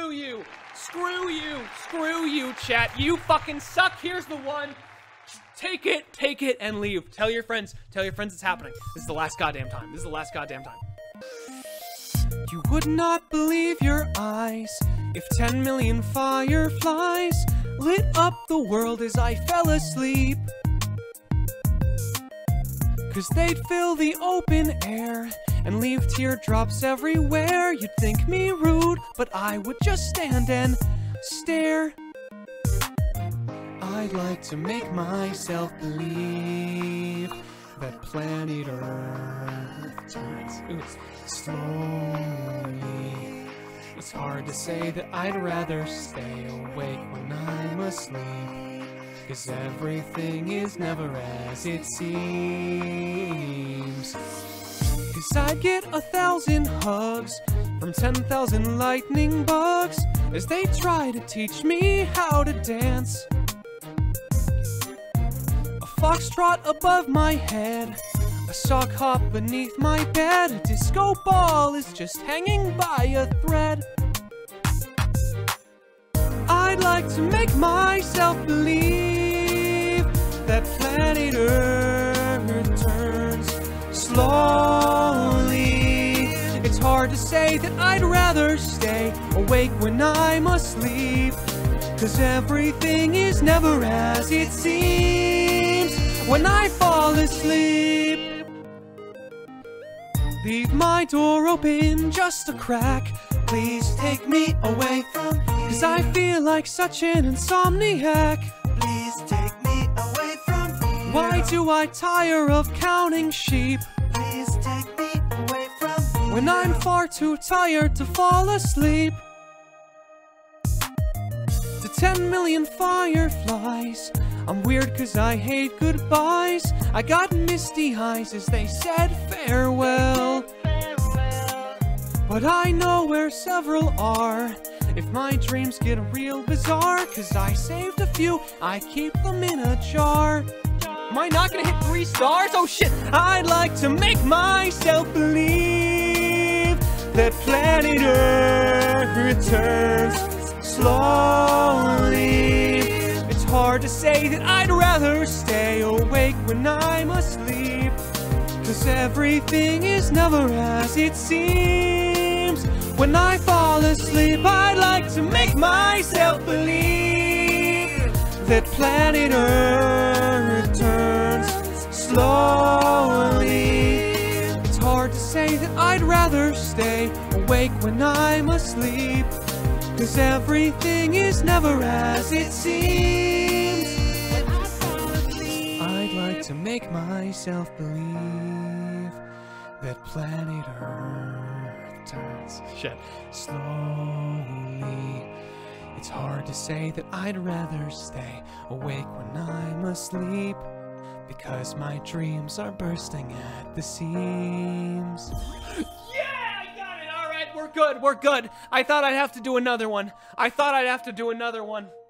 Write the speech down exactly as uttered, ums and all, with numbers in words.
screw you. Screw you. Screw you, chat. You fucking suck. Here's the one. Take it, take it, and leave. Tell your friends. Tell your friends it's happening. This is the last goddamn time. This is the last goddamn time. You would not believe your eyes if ten million fireflies lit up the world as I fell asleep. 'Cause they'd fill the open air and leave teardrops everywhere. You'd think me rude, but I would just stand and stare. I'd like to make myself believe that planet Earth turns slowly. It's hard to say that I'd rather stay awake when I'm asleep, 'cause everything is never as it seems. 'Cause I'd get a thousand hugs from ten thousand lightning bugs as they try to teach me how to dance. A foxtrot above my head, a sock hop beneath my bed, a disco ball is just hanging by a thread. I'd like to make myself believe that planet Earth turns slowly. It's hard to say that I'd rather stay awake when I'm asleep, 'cause everything is never as it seems when I fall asleep. Leave my door open just a crack. Please take me away from here, 'cause I feel like such an insomniac. Please take me away from here. Why do I tire of counting sheep? Please take me away from here. When I'm far too tired to fall asleep. To ten million fireflies, I'm weird 'cause I hate goodbyes. I got misty eyes as they said farewell. But I know where several are if my dreams get real bizarre, 'cause I saved a few, I keep them in a jar. Am I not gonna hit three stars? Oh shit! I'd like to make myself believe that planet Earth turns slowly. It's hard to say that I'd rather stay awake when I'm asleep, 'cause everything is never as it seems when I fall asleep. I'd like to make myself believe that planet Earth turns slowly. It's hard to say that I'd rather stay awake when I'm asleep, 'cause everything is never as it seems. I'd like to make myself believe that planet Earth turns shit slowly. It's hard to say that I'd rather stay awake when I'm asleep, because my dreams are bursting at the seams. Yeah, I got it. All right, we're good. We're good. I thought I'd have to do another one. I thought I'd have to do another one.